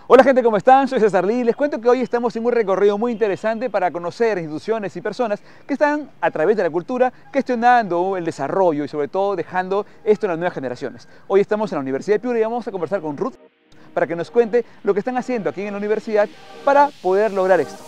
Hola gente, ¿cómo están? Soy César Lee. Les cuento que hoy estamos en un recorrido muy interesante para conocer instituciones y personas que están a través de la cultura gestionando el desarrollo y sobre todo dejando esto en las nuevas generaciones. Hoy estamos en la Universidad de Piura y vamos a conversar con Ruth para que nos cuente lo que están haciendo aquí en la universidad para poder lograr esto.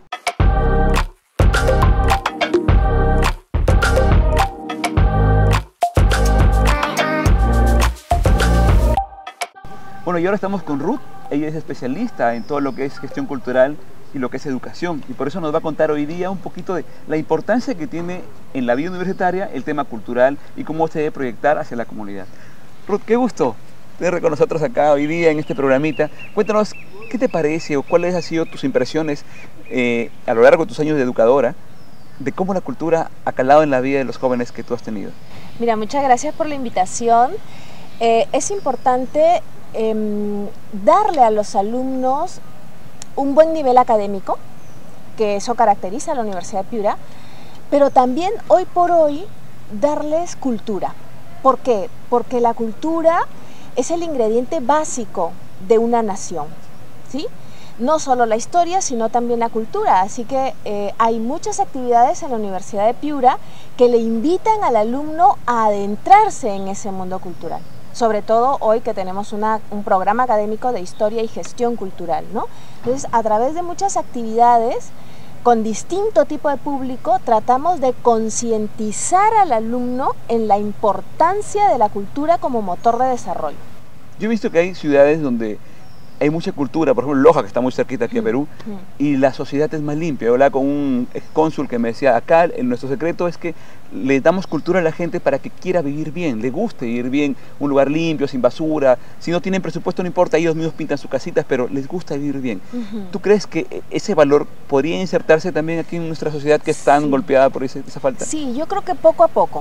Bueno, y ahora estamos con Ruth. Ella es especialista en todo lo que es gestión cultural y lo que es educación. Y por eso nos va a contar hoy día un poquito de la importancia que tiene en la vida universitaria el tema cultural y cómo se debe proyectar hacia la comunidad. Ruth, qué gusto tener con nosotros acá hoy día en este programita. Cuéntanos, ¿qué te parece o cuáles han sido tus impresiones a lo largo de tus años de educadora de cómo la cultura ha calado en la vida de los jóvenes que tú has tenido? Mira, muchas gracias por la invitación. Es importante darle a los alumnos un buen nivel académico, que eso caracteriza a la Universidad de Piura, pero también hoy por hoy darles cultura. ¿Por qué? Porque la cultura es el ingrediente básico de una nación, ¿sí? No solo la historia, sino también la cultura. Así que hay muchas actividades en la Universidad de Piura que le invitan al alumno a adentrarse en ese mundo cultural. Sobre todo hoy que tenemos un programa académico de historia y gestión cultural, ¿no? Entonces, a través de muchas actividades, con distinto tipo de público, tratamos de concientizar al alumno en la importancia de la cultura como motor de desarrollo. Yo he visto que hay ciudades donde hay mucha cultura, por ejemplo Loja, que está muy cerquita aquí a Perú, y la sociedad es más limpia. Yo hablaba con un excónsul que me decía, acá nuestro secreto es que le damos cultura a la gente para que quiera vivir bien, le guste vivir bien, un lugar limpio, sin basura. Si no tienen presupuesto no importa, ellos mismos pintan sus casitas, pero les gusta vivir bien. ¿Tú crees que ese valor podría insertarse también aquí en nuestra sociedad que es tan golpeada por esa falta? Sí, yo creo que poco a poco,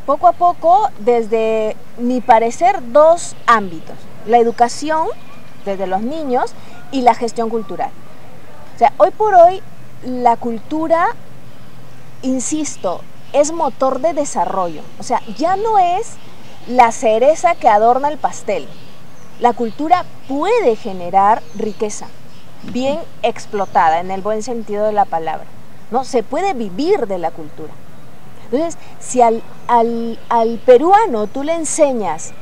desde mi parecer, dos ámbitos: la educación desde los niños y la gestión cultural. O sea, hoy por hoy la cultura, insisto, es motor de desarrollo. O sea, ya no es la cereza que adorna el pastel. La cultura puede generar riqueza, bien explotada, en el buen sentido de la palabra, ¿no? Se puede vivir de la cultura. Entonces, si al peruano tú le enseñas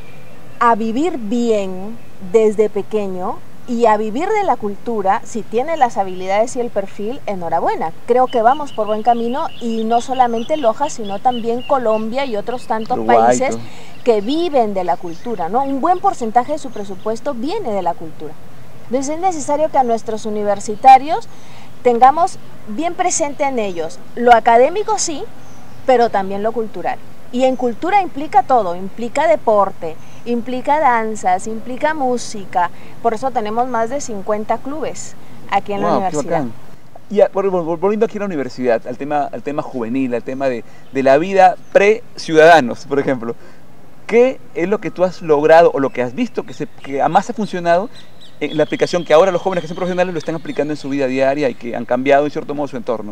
a vivir bien desde pequeño y a vivir de la cultura, si tiene las habilidades y el perfil, enhorabuena. Creo que vamos por buen camino, y no solamente Loja, sino también Colombia y otros tantos países que viven de la cultura, ¿no? Un buen porcentaje de su presupuesto viene de la cultura. Entonces es necesario que a nuestros universitarios tengamos bien presente en ellos lo académico, sí, pero también lo cultural. Y en cultura implica todo, implica deporte, implica danzas, implica música. Por eso tenemos más de 50 clubes aquí en la universidad. Y volviendo aquí a la universidad, al tema juvenil, al tema de la vida pre-ciudadanos, por ejemplo, ¿qué es lo que tú has logrado o lo que has visto que más ha funcionado en la aplicación que ahora los jóvenes que son profesionales lo están aplicando en su vida diaria y que han cambiado en cierto modo su entorno?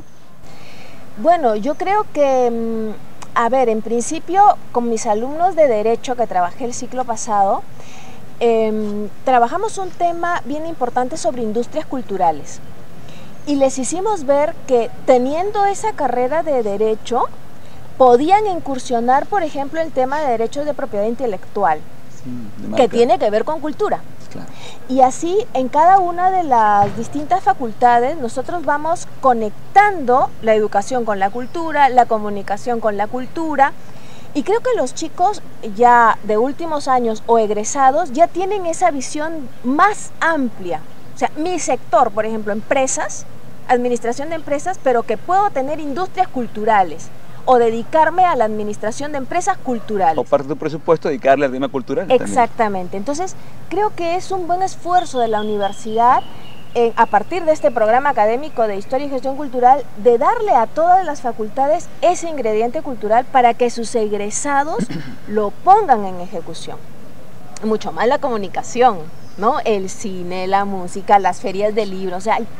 Bueno, yo creo que a ver, en principio, con mis alumnos de Derecho que trabajé el ciclo pasado, trabajamos un tema bien importante sobre industrias culturales. Y les hicimos ver que teniendo esa carrera de Derecho, podían incursionar, por ejemplo, el tema de derechos de propiedad intelectual, que tiene que ver con cultura. Claro. Y así, en cada una de las distintas facultades, nosotros vamos conectando la educación con la cultura, la comunicación con la cultura, y creo que los chicos ya de últimos años o egresados ya tienen esa visión más amplia. O sea, mi sector, por ejemplo, empresas, administración de empresas, pero que puedo tener industrias culturales, o dedicarme a la administración de empresas culturales. O parte de tu presupuesto dedicarle al tema cultural. Exactamente. También. Entonces, creo que es un buen esfuerzo de la universidad, a partir de este programa académico de Historia y Gestión Cultural, de darle a todas las facultades ese ingrediente cultural para que sus egresados lo pongan en ejecución. Mucho más la comunicación, ¿no? El cine, la música, las ferias de libros, o sea, hay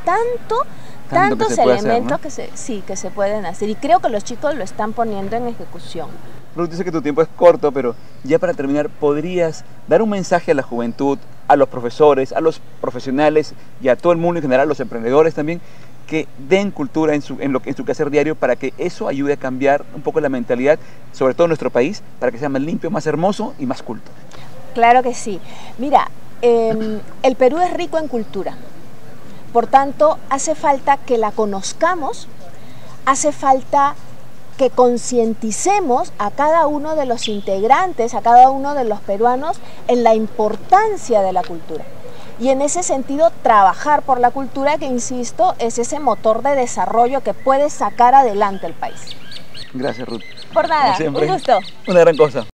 tantos elementos que se pueden hacer, y creo que los chicos lo están poniendo en ejecución. Ruth, dice que tu tiempo es corto, pero ya para terminar, ¿podrías dar un mensaje a la juventud a los profesores, a los profesionales y a todo el mundo en general, a los emprendedores también, que den cultura en su quehacer diario para que eso ayude a cambiar un poco la mentalidad, sobre todo en nuestro país, para que sea más limpio, más hermoso y más culto. Claro que sí. Mira, el Perú es rico en cultura, por tanto hace falta que la conozcamos, hace falta que concienticemos a cada uno de los integrantes, a cada uno de los peruanos en la importancia de la cultura. Y en ese sentido trabajar por la cultura, que insisto, es ese motor de desarrollo que puede sacar adelante el país. Gracias, Ruth. Por nada, un gusto. Una gran cosa.